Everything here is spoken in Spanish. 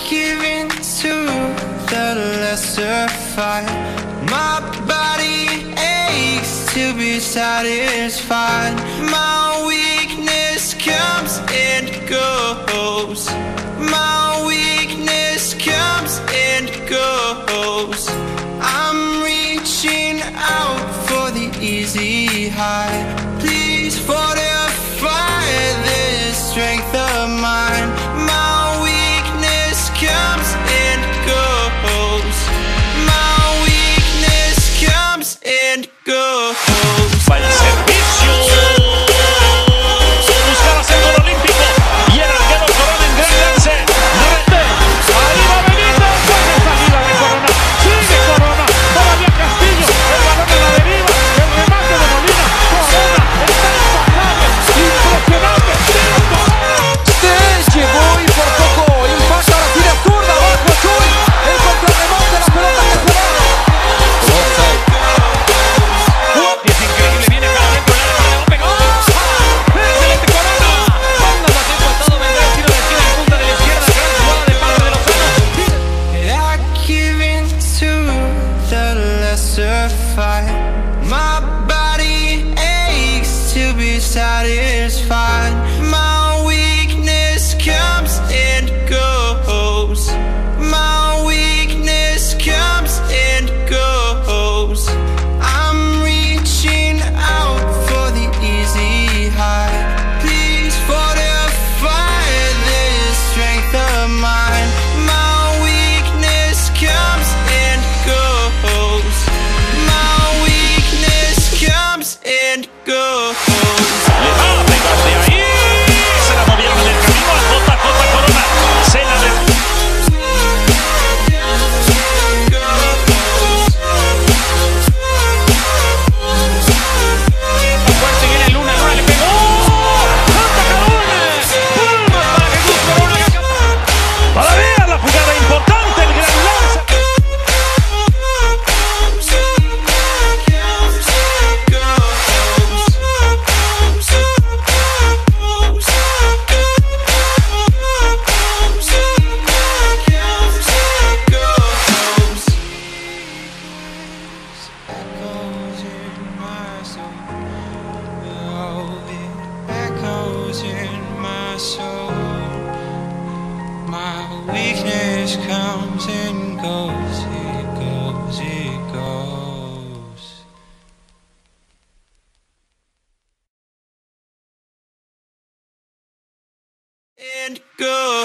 give in to the lesser fight. My body aches to be satisfied. My weakness comes and goes. My weakness comes and goes. I'm reaching out for the easy high. Please fortify this strength of mine. My weakness comes and goes. My weakness comes and goes. Para el servicio. Buscaba ser gol olímpico. Y el arquero Corona en gran lance. Ahí va Benito. Buena salida de Corona. Sigue Corona. Todavía Castillo. El balón a la deriva. El remate de Molina. Corona. Está impacable. Impresionante. Llegó y por poco impacta la tira zurda. Abajo Chuy. El contrarremate. La pelota que se va. Es increíble. Viene acá adentro. Le pegó. Excelente Corona. Cuando lo tengo atado vendrá el tiro de esquina en punta de la izquierda. Gran jugada de parte de Lozano. I give in to the lesser fight. My body aches to be satisfied. My weakness comes and goes. My weakness comes and goes. I'm reaching out for the easy high. Please fortify this strength of mine. My weakness comes and goes. My weakness comes and goes. Le va a pegar de ahí. Se la movieron en el camino a JJ Corona. Se la de... Fuerte viene Luna. Luna le pegó. ¡Atacarones! ¡Palmas para Jesús Corona! Todavía la jugada importante. El gran lance. Echoes in my soul. My weakness comes and goes. It goes, it goes. And goes.